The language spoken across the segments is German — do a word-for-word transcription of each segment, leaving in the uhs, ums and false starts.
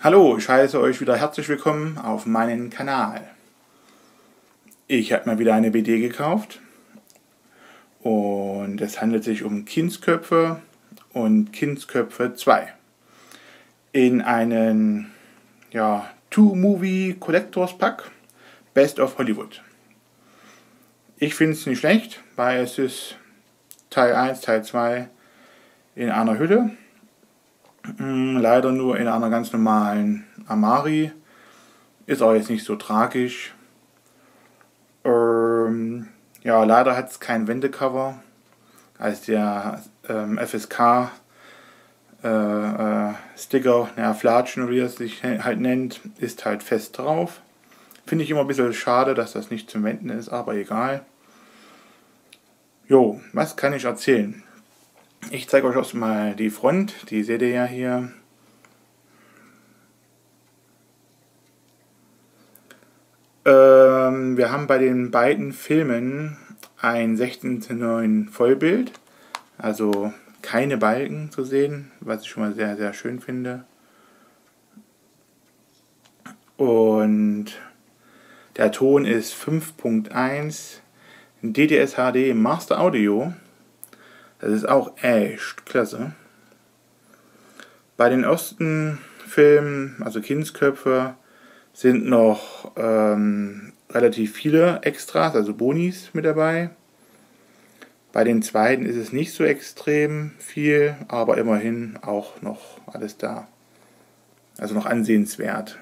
Hallo, ich heiße euch wieder herzlich willkommen auf meinem Kanal. Ich habe mal wieder eine B D gekauft und es handelt sich um Kindsköpfe und Kindsköpfe zwei in einen ja, Two-Movie Collectors Pack Best of Hollywood. Ich finde es nicht schlecht, weil es ist Teil eins, Teil zwei in einer Hülle. Leider nur in einer ganz normalen Amari. Ist auch jetzt nicht so tragisch. Ähm, ja, leider hat es kein Wendecover. Als der ähm, F S K äh, äh, Sticker, naja, Flatschen, wie es sich halt nennt, ist halt fest drauf. Finde ich immer ein bisschen schade, dass das nicht zum Wenden ist, aber egal. Jo, was kann ich erzählen? Ich zeige euch erstmal die Front, die seht ihr ja hier. Ähm, wir haben bei den beiden Filmen ein sechzehn zu neun Vollbild, also keine Balken zu sehen, was ich schon mal sehr, sehr schön finde. Und der Ton ist fünf Punkt eins D D S H D Master Audio. Das ist auch echt klasse. Bei den ersten Filmen, also Kindsköpfe, sind noch ähm, relativ viele Extras, also Bonis mit dabei. Bei den zweiten ist es nicht so extrem viel, aber immerhin auch noch alles da. Also noch ansehenswert.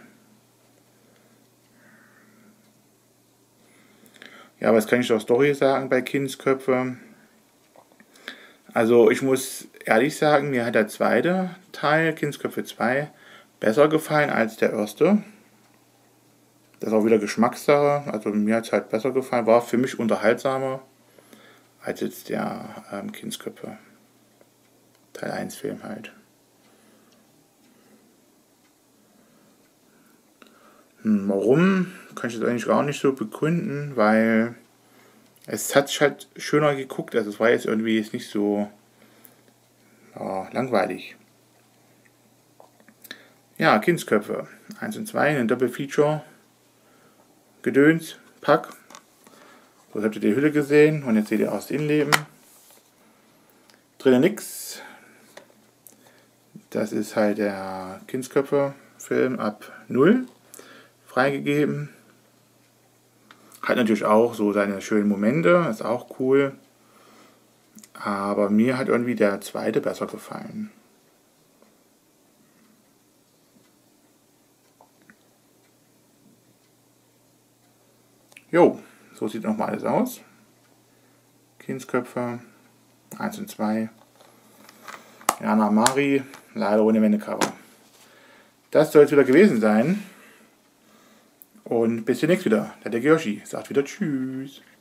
Ja, was kann ich zur Story sagen bei Kindsköpfe? Also ich muss ehrlich sagen, mir hat der zweite Teil, Kindsköpfe zwei, besser gefallen als der erste. Das ist auch wieder Geschmackssache, also mir hat es halt besser gefallen, war für mich unterhaltsamer als jetzt der ähm, Kindsköpfe Teil eins Film halt. Hm, warum? Kann ich das eigentlich gar nicht so begründen, weil es hat sich halt schöner geguckt, also es war jetzt irgendwie jetzt nicht so ja, langweilig. Ja, Kindsköpfe eins und zwei, ein Doppelfeature, Gedöns, Pack. So habt ihr die Hülle gesehen und jetzt seht ihr auch das Innenleben. Drinnen nix. Das ist halt der Kindsköpfe-Film ab null freigegeben. Hat natürlich auch so seine schönen Momente, ist auch cool. Aber mir hat irgendwie der zweite besser gefallen. Jo, so sieht nochmal alles aus. Kindsköpfe eins und zwei. Jana Mari, leider ohne Wendecover. Das soll es wieder gewesen sein. Und bis demnächst wieder. Der Yoshi sagt wieder Tschüss.